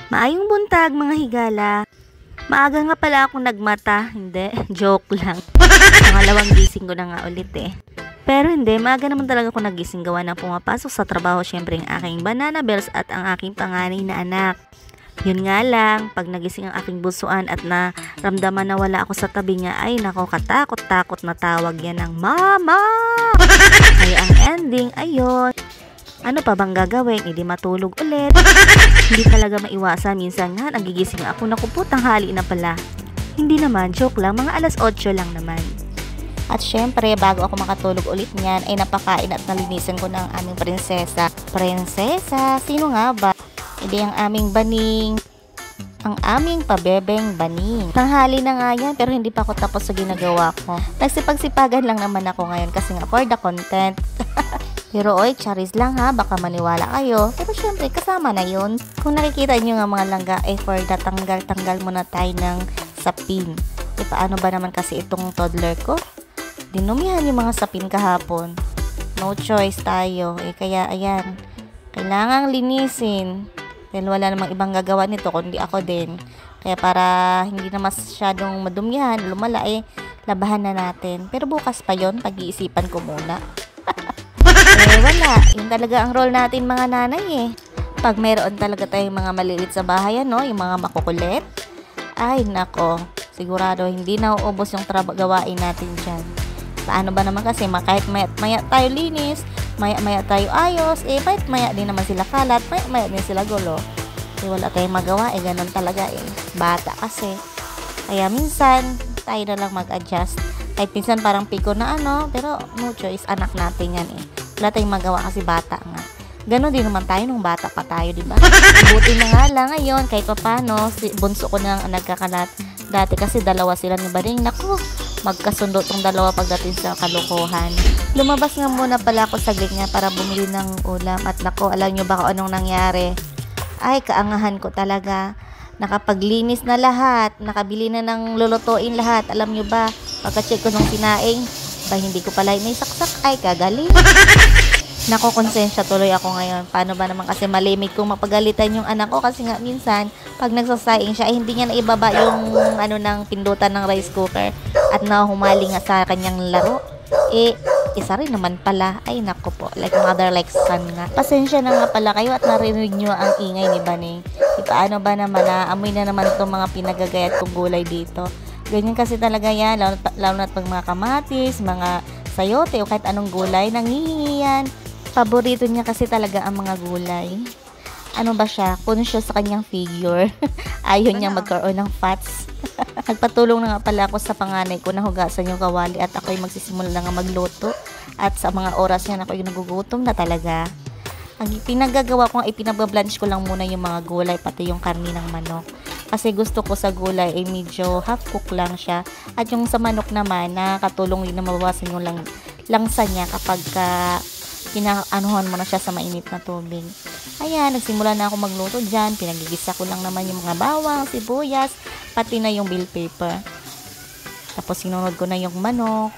Maayong buntag mga higala. Maaga nga pala akong nagmata. Hindi, joke lang. Pangalawang gising ko na nga ulit eh. Pero hindi, maaga naman talaga ako nagising gawa ng pumapasok sa trabaho syempre ang aking banana bells at ang aking panganay na anak. Yun nga lang, pag nagising ang aking busuan at naramdaman na wala ako sa tabi niya, ay nako, katakot-takot na tawag yan ng mama! Kaya ang ending, ayun. Ano pa bang gagawin? Hindi matulog ulit. Hindi talaga maiwasan. Minsan nga, nagigising ako. Naku po, tanghali na pala. Hindi naman, joke lang. Mga alas 8 lang naman. At syempre, bago ako makatulog ulit niyan, ay napakain at nalinisan ko ng aming prinsesa. Prinsesa? Sino nga ba? Hindi ang aming baning. Ang aming pabebeng baning. Tanghali na nga yan, pero hindi pa ako tapos sa ginagawa ko. Nagsipagsipagan lang naman ako ngayon kasi nga for the content. Pero oy, charis lang ha, baka maniwala kayo. Pero syempre, kasama na yun. Kung nakikita nyo nga mga langga, for the tanggal muna tayo ng sapin. Paano ba naman kasi itong toddler ko? Dinumihan yung mga sapin kahapon. No choice tayo. Kaya ayan, kailangang linisin. Dahil wala namang ibang gagawa nito, kundi ako din. Kaya para hindi na masyadong madumihan, lumala, labahan na natin. Pero bukas pa yon, pag-iisipan ko muna. Wala. Yun talaga ang role natin mga nanay Pag mayroon talaga tayong mga malilit sa bahay, yung mga makukulit, ay nako, sigurado hindi na uubos yung gawain natin dyan. Paano ba naman kasi, kahit maya tayo linis, maya tayo ayos, maya din naman sila kalat, maya din sila gulo. Wala tayong magawa, ganun talaga Bata kasi. Kaya minsan, tayo na lang mag-adjust. Kahit minsan parang piko na pero no choice, anak natin yan Wala tayong magawa kasi bata nga. Ganon din naman tayo nung bata pa tayo, diba? Buti na nga lang ngayon, kahit paano, bunso ko na nagkakalat. Dati kasi dalawa sila ni Baring. Naku, magkasundo tong dalawa pagdating sa kalokohan. Lumabas nga muna pala ako saglit nga para bumili ng ulam. At naku, alam nyo ba kung anong nangyari? Ay, kaangahan ko talaga. Nakapaglinis na lahat. Nakabili na ng lulutuin lahat. Alam nyo ba, pagka-check ko nung sinaing, hindi ko pala inaisaksak. Ay, kagaling. Nako, konsensya tuloy ako ngayon. Paano ba naman kasi malimit kung mapagalitan yung anak ko kasi nga minsan, pag nagsasaing siya, hindi niya naibaba yung ng pindutan ng rice cooker at nahumaling nga sa kanyang laro. Isa rin naman pala. Ay, nako po. Like mother, like son nga. Pasensya na nga pala kayo at narinig nyo ang ingay ni Baning. Paano ba naman amoy na naman itong mga pinagagayat kong gulay dito. Ganyan kasi talaga yan. Lalo na pag mga kamatis, mga sayote o kahit anong gulay, nangihingi yan. Paborito niya kasi talaga ang mga gulay. Ano ba siya? Conscious sa kanyang figure. Ayaw niya magkaroon ng fats. Nagpatulong na nga pala ako sa panganay ko na hugasan yung kawali at ako'y magsisimula na nga magluto. At sa mga oras yan ako'y nagugutom na talaga. Ang pinagagawa ko, pinabablanch ko lang muna yung mga gulay pati yung karni ng manok. Kasi gusto ko sa gulay medyo half cook lang siya. At yung sa manok naman, nakakatulong din na mabawasan yung langsa niya kapag pinaanuhan mo na siya sa mainit na tubig. Ayan, nagsimula na ako magluto dyan. Pinagigisa ko lang naman yung mga bawang, sibuyas, pati na yung bell pepper. Tapos sinunod ko na yung manok.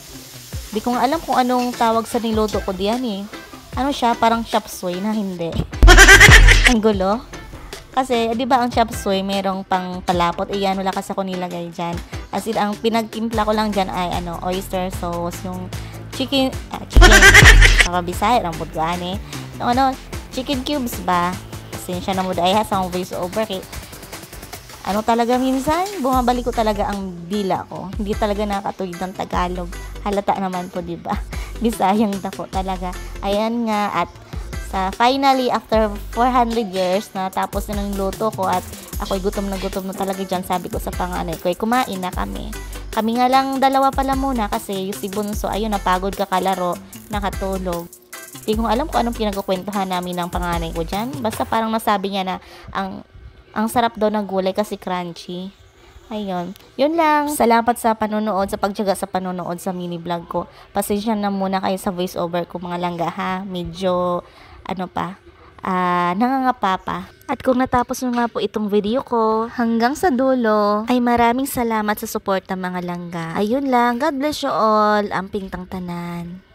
Di ko nga alam kung anong tawag sa niluto ko diyan Ano siya? Parang chop suey na hindi. Ang gulo. Kasi, di ba ang chop suey merong pang palapot. Yan, wala kasi ako nilagay dyan. As in, ang pinagtimpla ko lang dyan ay oyster sauce, yung chicken, kakabisay, ang budgaan chicken cubes ba? Kasi siya na mo dahil sa voice over talaga minsan, bumabalik ko talaga ang dila ko. Hindi talaga nakakatuwid ng Tagalog. Halata naman po, diba? Bisayang dako talaga. Ayan nga, at finally, after 400 years, na tapos na ng luto ko at ako'y gutom na talaga dyan. Sabi ko sa panganay ko, kumain na kami. Kami nga lang dalawa pala muna kasi yung si Bunso, ayun, napagod kakalaro, nakatulog. Hindi ko alam kung anong pinagkukwentuhan namin ng panganay ko dyan. Basta parang nasabi niya na ang sarap daw ng gulay kasi crunchy. Ayun. Yun lang. Salamat sa panonood, sa pagtiyaga sa panonood sa mini vlog ko. Pasensya na muna kayo sa voice over ko mga langga ha. Medyo, nangangapa pa. At kung natapos mo nga po itong video ko hanggang sa dulo, ay maraming salamat sa support ng mga langga. Ayun lang, God bless you all, amping tang tanan.